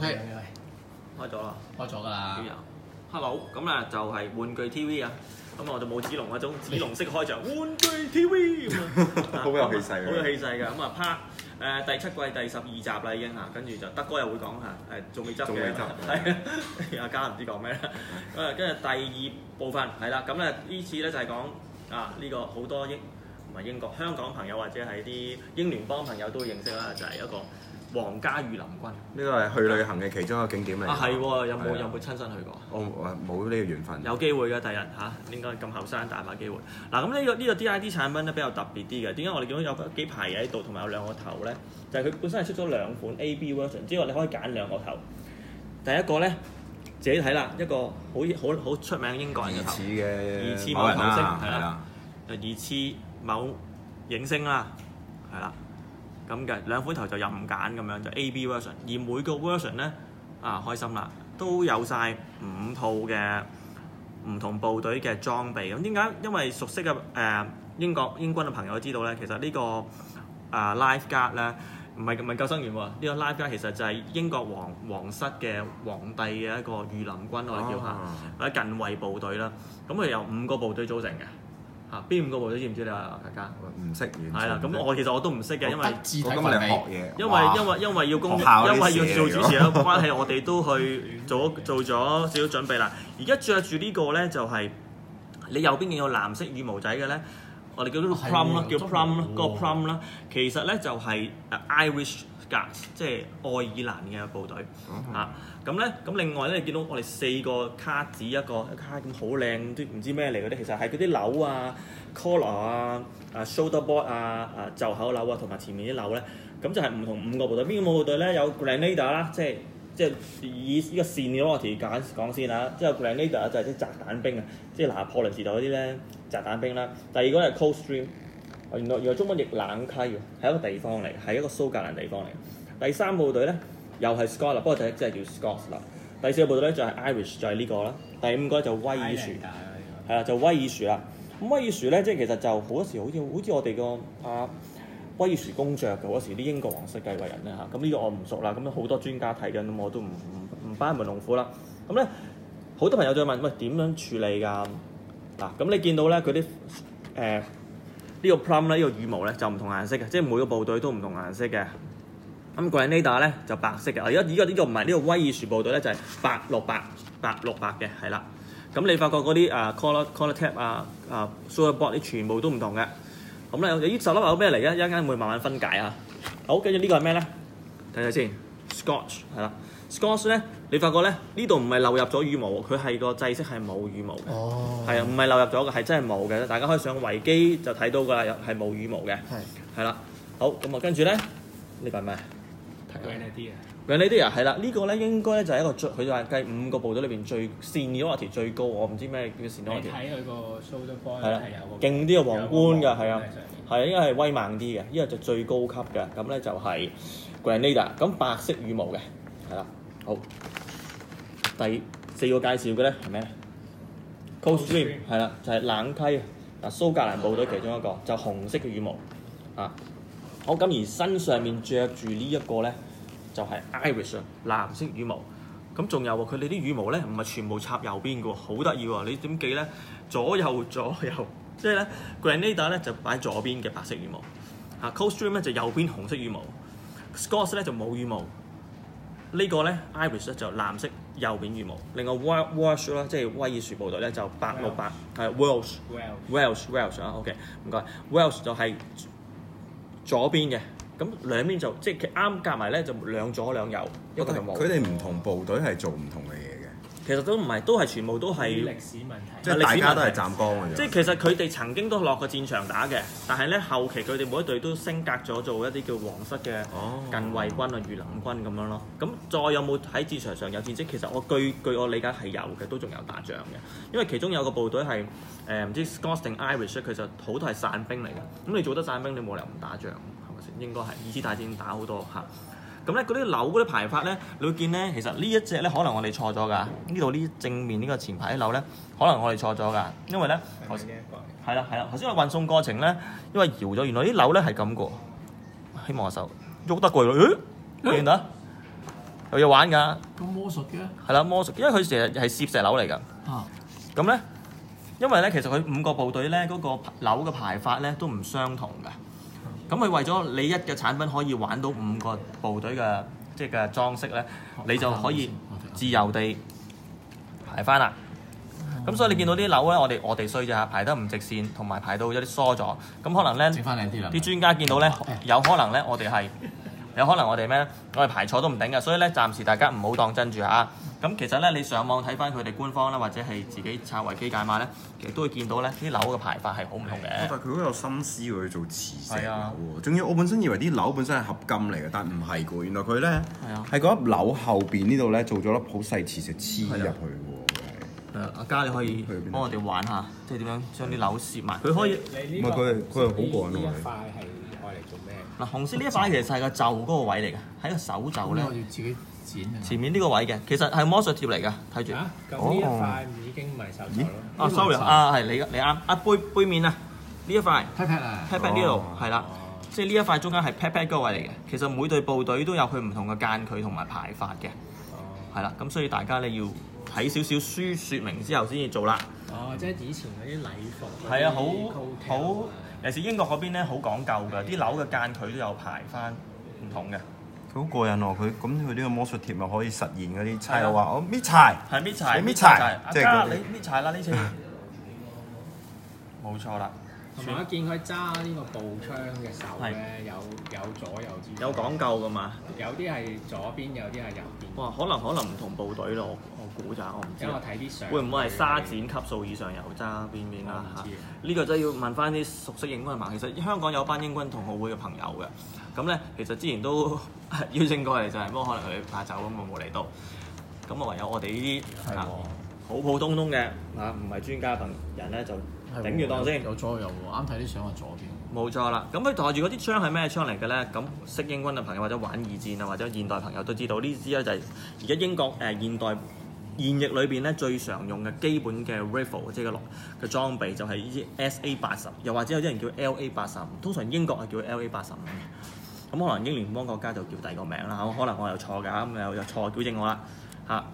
OK， 開咗啦， 開咗㗎啦。 Hello，咁啊就係玩具 TV 啊，咁我就冇子龍嗰種子龍式開場，玩具 TV 咁啊， 好有氣勢， 好有氣勢㗎。咁啊第7季第12集啦已經嚇，跟住就德哥又會講嚇，仲未執嘅，係阿嘉唔知講咩啦。跟住第2部分係啦，咁咧呢次咧就係講呢個好多唔係英國香港朋友或者係啲英聯邦朋友都會認識啦，就係一個皇家御林軍。 呢個係去旅行嘅其中一個景點嚟。 係喎，有冇親身去過？ 我冇呢個緣分。 有機會嘅，第日應該咁後生大把機會。嗱咁呢個 DID 產品咧比較特別啲嘅，點解我哋見到有幾排嘢喺度，同埋有兩個頭咧？就係佢本身係出咗兩款 AB version，之後你可以揀兩個頭。第一個咧自己睇啦，一個好出名英國人嘅頭，疑似某球星係啦，疑似某影星啦，係啦。咁嘅兩款頭就任揀咁樣，就 AB version， 而每個 version 咧開心啦，都有晒5套嘅唔同部隊嘅裝備。咁點解？因為熟悉嘅英軍嘅朋友都知道咧，其實呢個Life Guard 咧唔係救生員喎，呢個 Life Guard 其實就係英國皇室嘅皇帝嘅一個御林軍，我哋叫下或者近衛部隊啦。咁佢由5個部隊組成嘅。邊5個部隊知唔知你啊？大家唔識完。 係啦，咁其實我都唔識嘅，因為今日你學嘢。 因為要做主持啦，關係我哋都去做咗少少準備啦。而家着住呢個咧就係你右邊見有藍色羽毛仔嘅咧，我哋叫做 plum 啦，叫 plum 啦，個 plum 啦，其實咧就係Irish Guards， 即係愛爾蘭嘅部隊咁另外咧，你見到我哋4個卡紙，一個卡咁好靚，都唔知咩嚟嗰啲，其實係嗰啲鈕啊、collar shoulder board 袖口鈕同埋前面啲鈕咧，咁就係唔同5個部隊。邊個部隊咧？有 Grenadier 啦，即係以呢個 seniority 講先啦，即係 Grenadier 就係啲擲彈兵啊，即係拿破崙時代嗰啲咧擲彈兵啦。第二個係 Coldstream， 原來中文譯冷溪喎，係一個地方嚟，係一個蘇格蘭地方嚟。第3部隊咧又係 Scotland， 不過就即係叫 Scots 啦。第4個部隊咧就係 Irish， 就係呢個啦。第5個就威爾殊，係啦，就威爾殊啦。咁威爾殊咧，即係其實就好多時好似我哋個威爾殊公爵嘅嗰時啲英國皇室繼位人咧嚇。咁呢個我唔熟啦，咁好多專家睇緊，咁我都唔班門弄斧啦。咁咧好多朋友再問，喂，點樣處理㗎？嗱，咁你見到咧佢啲呢個 plum 咧，呢個羽毛咧就唔同顏色嘅，即係每個部隊都唔同顏色嘅。咁 Grenadier 咧就白色嘅。而家呢個唔係呢個威爾殊部隊咧，就係白綠白嘅，係啦。咁你發覺嗰啲collar tab shoulder board 啲全部都唔同嘅。咁咧有啲10粒係咩嚟嘅？一陣間會慢慢分解啊。好，跟住呢個係咩咧？睇睇先 ，Scotch 係啦。Scotch 咧，你發覺咧呢度唔係漏入咗羽毛，佢係個制式係冇羽毛嘅。哦。係啊，唔係漏入咗嘅，係真係冇嘅。大家可以上維基就睇到㗎啦，係冇羽毛嘅。係啦。好，咁跟住咧，呢個係咩？Grenadier 係啦，呢個咧應該咧就係一個佢就係計5個部隊裏邊最 seniority 最高，我唔知咩叫 seniority。 你睇佢個 shoulder board 係啦， 有勁啲嘅皇冠㗎，係啊，係應該係威猛啲嘅，呢個就最高級嘅，咁咧就係 Grenadier， 咁白色羽毛嘅，係啦，好。第4個介紹嘅咧係咩咧 ？Coldstream 係啦，就係冷溪蘇格蘭部隊其中一個，就紅色嘅羽毛啊。好，咁而身上面着住呢一個咧，就係 Irish 藍色羽毛。咁仲有喎，佢哋啲羽毛咧唔係全部插右邊嘅喎，好得意喎！你點記咧？左右，即係咧 Grenadier 咧就擺左邊嘅白色羽毛，Coldstream 咧就右邊紅色羽毛 ，Scots 咧就冇羽毛。呢個咧 Irish 咧就藍色右邊羽毛。另外 Welsh 啦，即係威爾殊部隊咧就白綠白，係 Welsh 啊 ，OK 唔該 ，Welsh 就係左邊嘅，咁兩邊就即係啱夾埋咧就兩左兩右，一個就冇。 佢哋唔同部隊係做唔同嘅嘢嘅。 其實都唔係，都係全部都係歷史問題， 即係大家都係站崗嘅啫。 即係其實佢哋曾經都落過戰場打嘅，但係咧後期佢哋每一隊都升格咗做一啲叫皇室嘅近衛軍御林軍咁樣咯。咁再有冇喺戰場上有戰績？其實我據我理解係有嘅，都仲有打仗嘅。因為其中有個部隊係唔知 Scots 定 Irish， 其實好多係散兵嚟嘅。咁你做得散兵，你冇理由唔打仗，係咪先？應該係二次大戰打好多嚇。咁咧嗰啲鈕嗰啲排法咧，你會見咧，其實呢一隻咧可能我哋錯咗㗎。呢度呢正面呢個前排啲鈕咧，可能我哋錯咗㗎。因為咧，係啦，頭先我運送過程咧，因為搖咗，原來啲鈕咧係咁個。希望我手喐得過嚟，咦？見到又要玩㗎。 咁魔術嘅係啦，魔術，因為佢成日係攝石樓嚟㗎。 啊， 咁咧，因為咧其實佢5個部隊咧嗰個樓嘅排法咧都唔相同㗎。咁佢為咗你一嘅產品可以玩到5個部隊嘅即係嘅裝飾咧，你就可以自由地排翻啦。咁所以你見到啲樓咧，我哋衰啫嚇，排得唔直線，同埋排到有啲疏咗。咁可能咧， 整翻靚啲啦。 啲專家見到咧，有可能咧，我哋咩？我哋排錯都唔頂嘅。所以咧，暫時大家唔好當真住嚇。咁其實咧，你上網睇翻佢哋官方啦，或者係自己拆維基解碼咧，其實都會見到咧，啲樓嘅排法係好唔同嘅。 但係佢好有心思喎，做磁石樓啊喎。仲要我本身以為啲樓本身係合金嚟嘅，但唔係㗎。原來佢咧係啊係嗰粒樓後邊呢度咧做咗粒好細磁石黐入去喎。 阿嘉你可以幫我哋玩下，即係點樣將啲樓攝埋。佢可以你唔係佢係好過癮喎呢一塊係愛嚟做咩？ 嗱，紅色呢一塊其實係個袖嗰個位嚟嘅，喺個手袖咧我要自己剪啊。 前面呢個位嘅，其實係魔術貼嚟嘅，睇住。 啊，咁呢一塊已經唔係手袖咯。 啊，sorry 啊，係你啱啊，背面啊，呢一塊 pat pat 啊 pat pat 呢度係啦，即係呢一塊中間係 pat pat 嗰個位嚟嘅。其實每隊部隊都有佢唔同嘅間距同埋排法嘅，係啦。咁所以大家你要睇少少書説明之後先至做啦。 哦，即係以前嗰啲禮服。 係啊，好，尤其是英國嗰邊咧，好講究㗎，啲樓嘅間距都有排翻唔同嘅。 佢好過癮喎！佢呢個魔術貼咪可以實現嗰啲差佬話我搣柴， 係搣柴， 搣柴， 即係即係嗰啲你搣柴啦呢次，冇錯啦。 同埋我見佢揸呢個步槍嘅手咧，有左右之分。 有講究㗎嘛？ 有啲係左邊，有啲係右邊。 哇，可能唔同部隊咯，我估咋，我唔知因為。我睇啲相。 會唔會係沙展級數以上有揸邊邊啦嚇？ 我唔知呢個真係要問翻啲熟悉英軍嘛。其實香港有班英軍同學會嘅朋友嘅，咁咧其實之前都邀請過嚟就係，不過可能佢怕走咁冇嚟到。咁啊唯有我哋呢啲好普通嘅嚇，唔係專家朋人咧就頂住檔先。 有左右喎，啱睇啲相係左邊。 冇錯啦，咁佢抬住嗰啲槍係咩槍嚟嘅咧？咁識英軍嘅朋友或者玩二戰啊，或者現代朋友都知道呢支咧就係而家英國現代現役裏邊咧最常用嘅基本嘅 rifle 即係嘅裝備就係呢支 SA-80，又或者有啲人叫 LA-85，通常英國係叫 LA-85嘅。咁可能英聯邦國家就叫第二個名啦嚇，可能我又錯㗎，咁有錯糾正我啦嚇。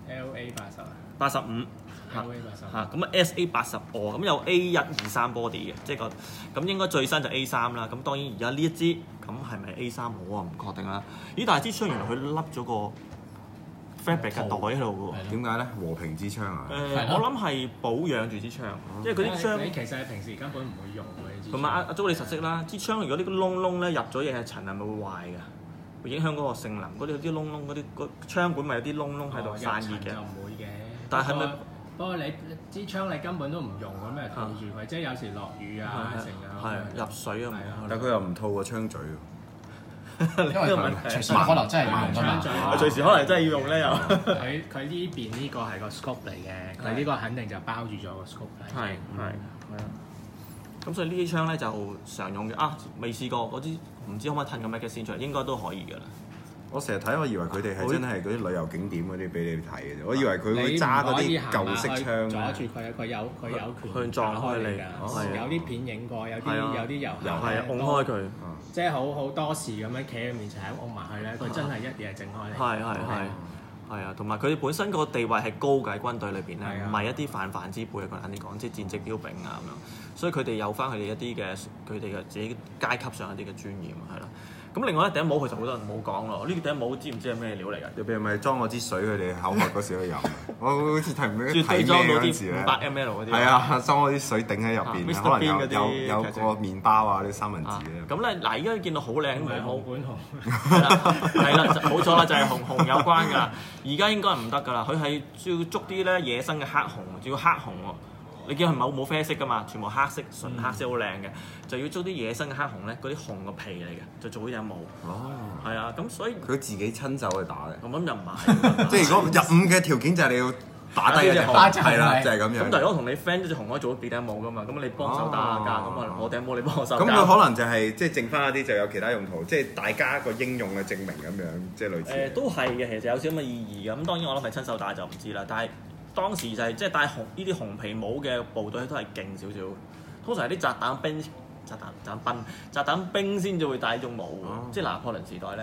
LA-80啊。 85。嚇咁啊 SA-80咁有 A123 body 嘅，即係咁應該最新就 A3啦。咁當然而家呢一支咁係咪 A3我啊唔確定啦。咦？但係支槍原來佢笠咗個 fabric 嘅袋喺度喎。 點解咧？和平之槍啊！ 我諗係保養住支槍，因為嗰啲槍。 你其實係平時根本唔會用嘅呢支槍。 同埋阿租你實識啦，支槍如果啲窿咧入咗嘢係塵係咪會壞㗎？會影響嗰個性能。嗰啲窿嗰啲個槍管咪有啲窿喺度散熱嘅。 就唔會嘅。 但係咪？ 不過你支槍你根本都唔用咁咪套住佢，即係有時落雨啊成啊， 入水啊， 但係佢又唔套個槍嘴喎， 因為佢隨時可能真係要用㗎嘛， 隨時可能真係要用咧又。 佢呢邊呢個係個 scope 嚟嘅，佢呢個肯定就包住咗個 scope。 係啊。咁所以呢啲槍咧就常用嘅未試過嗰啲唔知可唔可以褪個咩嘅線出嚟，應該都可以㗎啦。 我成日睇，我以為佢哋係真係嗰啲旅遊景點嗰啲俾你睇嘅啫。我以為佢會揸嗰啲舊式槍阻住佢有權撞開你㗎。有啲片影過，有啲遊客拱開佢， 即係好多時咁樣企喺面前喺拱埋去咧，佢真係一嘢整開你。 係啊，同埋佢本身個地位係高嘅喺軍隊裏邊咧，唔係一啲泛泛之輩啊！簡單啲講，即係戰績彪炳啊咁樣，所以佢哋有翻佢哋一啲嘅佢哋嘅自己階級上一啲嘅尊嚴係啦。咁另外一頂帽其實好多人冇講咯，呢頂帽知唔知係咩料嚟㗎？ 入邊係咪裝嗰支水佢哋口渴嗰時去飲？我好似睇唔明絕對裝到啲 500 ml 嗰啲。 係啊，裝嗰啲水頂喺入邊，可能有個麵包啊啲三文治咧。 咁咧嗱，而家見到好靚毛毛， 本紅係啦，冇錯啦，就係紅有關㗎。而家應該唔得㗎啦，佢係要捉啲咧野生嘅黑熊，仲要黑熊喎。你見佢冇啡色㗎嘛，全部黑色純黑色好靚嘅，就要捉啲野生嘅黑熊咧，嗰啲熊個皮嚟嘅，就做呢頂帽。 哦， 係啊，咁所以佢自己親手去打嘅。 咁又唔係， 即係如果入伍嘅條件就係你要打低隻熊，係啦，就係咁樣。 咁但係如果同你 friend 一隻熊可以做咗幾頂帽㗎嘛，咁你幫手打下架，咁啊我頂帽你幫我手。 咁佢可能就係即係剩翻一啲就有其他用途，即係大家個應用嘅證明咁樣，即係類似。 都係嘅，其實有少少咁嘅意義嘅。咁當然我諗係親手打就唔知啦，但係。當時就係即係戴呢啲紅皮帽嘅部隊都係勁少少，通常係啲炸彈兵先至會戴呢種帽。即係拿破崙時代咧，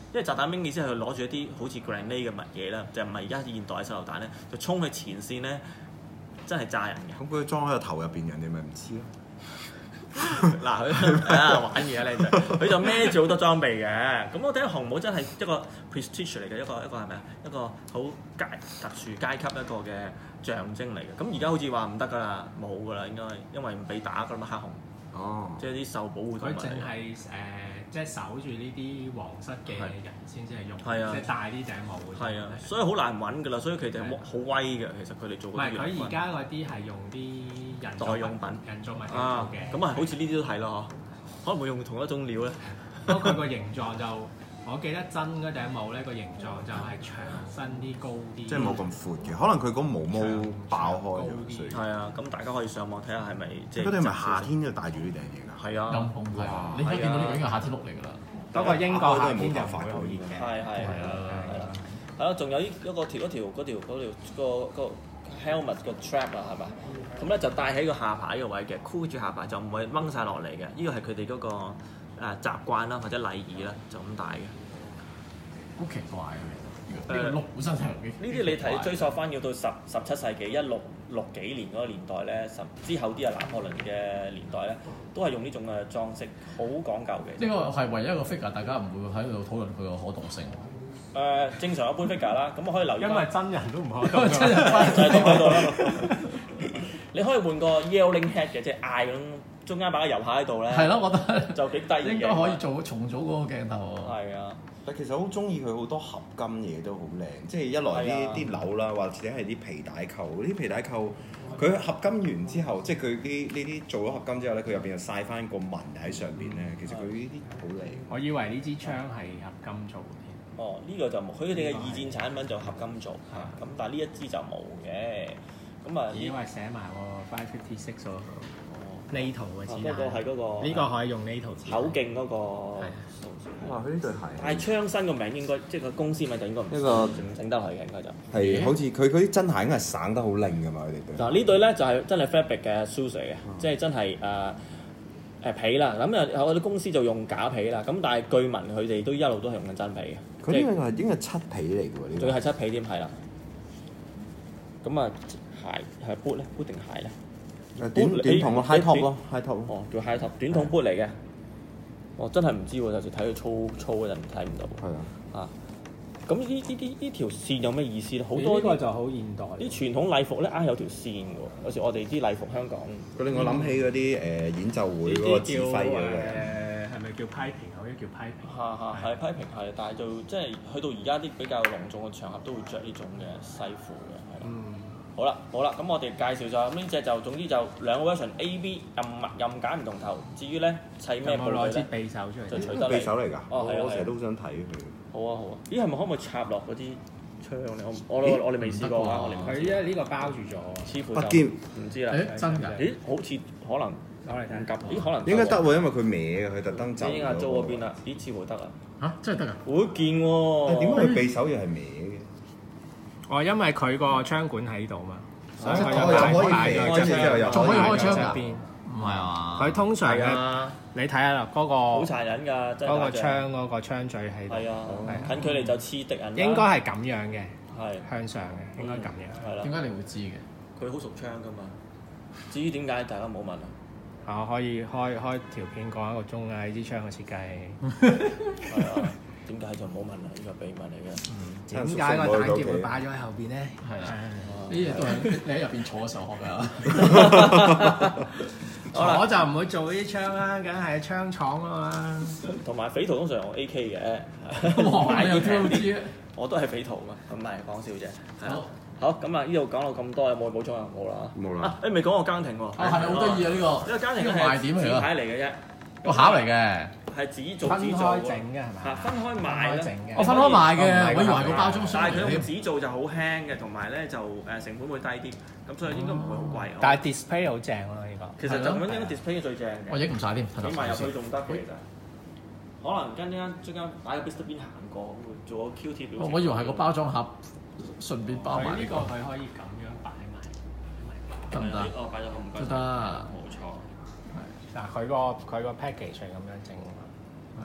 因為炸彈兵意思係佢攞住一啲好似 grenade 嘅物嘢啦，就唔係而家現代嘅手榴彈咧，就衝去前線咧，真係炸人嘅。 咁佢裝喺個頭入邊，人哋咪唔知咯。 嗱佢玩嘢咧就，佢就孭住好多裝備嘅。咁我睇紅帽真係一個 prestige 嚟嘅，一個係咪啊？一個好特殊階級一個嘅象徵嚟嘅。咁而家好似話唔得㗎啦，冇㗎啦，應該因為唔俾打㗎嘛黑紅。哦，即係啲受保護動物。佢淨係即係守住呢啲皇室嘅人先至係用，即係戴呢頂帽。 係啊，所以好難揾㗎啦，所以佢哋好威嘅。其實佢哋做嗰啲。唔係佢而家嗰啲係用啲人代用品、 人造物嚟做嘅。 咁啊，好似呢啲都係咯，可能會用同一種料咧。 不過佢個形狀就，我記得真嗰頂帽咧個形狀就係長身啲、高啲。即係冇咁闊嘅，可能佢嗰毛爆開咗。 係啊，咁大家可以上網睇下係咪即係。 佢哋咪夏天就戴住呢頂嘢㗎。 係啊， 陰風啊！你而家見到呢個應該係夏天碌嚟㗎啦。 不過英國夏天就唔會好熱嘅。 係啦，仲有嗰個個 helmet 個 trap 啊，係咪？咁咧就戴喺個下巴呢個位嘅，箍住下巴就唔會掹晒落嚟嘅。呢個係佢哋嗰個習慣啦，或者禮儀啦，就咁戴嘅。 好奇怪啊！呢個碌本身係呢啲你睇追溯翻要到17世紀16幾年嗰個年代咧，之後啲啊拿破崙嘅年代咧，都係用呢種嘅裝飾，好講究嘅。 呢個係唯一一個 figure，大家唔會喺度討論佢個可動性。 正常一般 figure 啦，咁我可以留意。 因為真人都唔可動， 真人就係喺度啦。你可以換個 yelling head 嘅，即係嗌咁，中間擺個遊客喺度咧。 係咯，我覺得就幾得意嘅。 應該可以重組嗰個鏡頭喎。 係啊。 但其實好中意佢好多合金嘢都好靚，即係一來啲紐啦，或者係啲皮帶扣，啲皮帶扣佢合金完之後，即係佢呢啲做咗合金之後咧，佢入邊又曬翻個紋喺上邊咧，其實佢呢啲好靚。 我以為呢支槍係合金做嘅添。 哦，呢個就冇，佢哋嘅二戰產品就合金做嚇，咁但係呢一支就冇嘅。咁啊， 因為寫埋喎556喎。呢圖嘅字， 嗰個係嗰個， 呢個可以用呢圖字。 口徑嗰個。 哇！佢呢對鞋。 但係槍身個名應該，即係個公司名就應該唔整得係嘅，應該就。 係，好似佢嗰啲真鞋應該係省得好靚㗎嘛，佢哋對。 嗱呢對咧就係真係 fabric 嘅 shoes 嚟嘅，即係真係皮啦。咁啊有啲公司就用假皮啦，咁但係據聞佢哋都一路都係用緊真皮嘅。 佢呢個係應該係漆皮嚟嘅喎，呢個。 仲要係漆皮添，係啦。咁啊鞋係 boot 咧，boot 定鞋咧？ 短筒咯 ，high top 咯，high top。 哦，叫 high top，短筒 boot 嚟嘅。我真係唔知喎，有時睇佢粗嗰陣睇唔到。係啊。咁呢條線有咩意思咧？好多呢個就好現代。 啲傳統禮服咧有條線嘅喎，有時我哋啲禮服香港。 佢令我諗起嗰啲演奏會嗰個指揮嘅。 係咪叫 piping？好似叫 piping。 係 piping 係，但係就即係去到而家啲比較隆重嘅場合都會着呢種嘅西褲嘅，係啦。好啦，咁我哋介紹咗咁呢隻就總之就兩個 version A、B 任揀唔同頭。至於咧砌咩部咧？ 攞支匕首出嚟。 就取得匕首嚟㗎。 哦，係啊， 我成日都好想睇佢。 好啊。咦，係咪可唔可以插落嗰啲槍咧？我哋未試過啊！ 佢因為呢個包住咗， 似乎就唔知啦。 真㗎？ 咦，好似可能攞嚟睇下。 咦，可能應該得喎，因為佢歪嘅，佢特登走。 已經租嗰邊啦。咦，似乎得啊！ 嚇，真係得㗎？ 好見喎。 點解佢匕首又係歪嘅？ 哦，因為佢個槍管喺度嘛。 所以佢又可以開槍，仲可以開槍㗎？唔係啊！ 佢通常嘅，你睇下啦，嗰個好殘忍㗎， 嗰個槍嗰個槍嘴喺度。 係啊，近距離就刺敵人。 應該係咁樣嘅， 係向上嘅，應該咁樣。 係啦。 點解你會知嘅？佢好熟槍㗎嘛。至於點解，大家冇問啊。 我可以開條片講1個鐘啊！呢支槍嘅設計。 係啊。點解就冇問啦？呢個秘密嚟嘅。 點解個彈夾會擺咗喺後邊咧？ 係啊，呢嘢都係你喺入邊坐嘅時候學㗎。 我就唔會做呢啲槍啦，梗係槍廠啊嘛。 同埋匪徒通常用 AK 嘅。 哇！你又知啊？ 我都係匪徒嘛，唔係講笑啫。好，咁啊，呢度講到咁多，有冇補充啊？冇啦。冇啦。你未講過更亭喎。 係咪好得意啊？呢個。 呢個更亭係賣點嚟㗎。 牌嚟嘅啫。 個盒嚟嘅。 係自己做整嘅係咪？ 分開賣啦。 我分開賣嘅，我以為個包裝箱。 但係佢用紙做就好輕嘅，同埋咧就成本會低啲，咁所以應該唔會好貴。 但係 display 好正咯呢個。 其實就咁應該 display 最正嘅。 我影唔晒添， 你賣入去仲得嘅其實。可能跟呢間擺個 Mr. Bean 行過，做個 Q 貼表情。 我以為係個包裝盒，順便包埋呢個。 佢可以咁樣擺埋。 得唔得？ 哦，擺咗咁唔該。 得。 冇錯。 嗱，佢個 package 係咁樣整。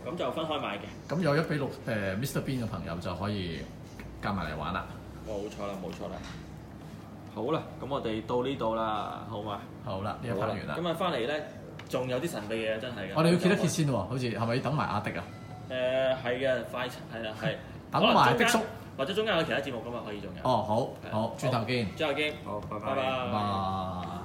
咁就分開買嘅。 咁有1比6Mr Bean 嘅朋友就可以加埋嚟玩啦。 冇錯啦，冇錯啦。好啦，咁我哋到呢度啦，好嘛？ 好啦，呢一 part 完啦。 咁啊，翻嚟咧，仲有啲神秘嘢，真係嘅。 我哋要揭一揭先喎，好似係咪要等埋阿迪啊？ 係嘅，快係啦，係。 等埋的叔， 或者中間有其他節目噶嘛，可以仲有。 哦，好，轉頭見。 好，拜拜。 拜拜。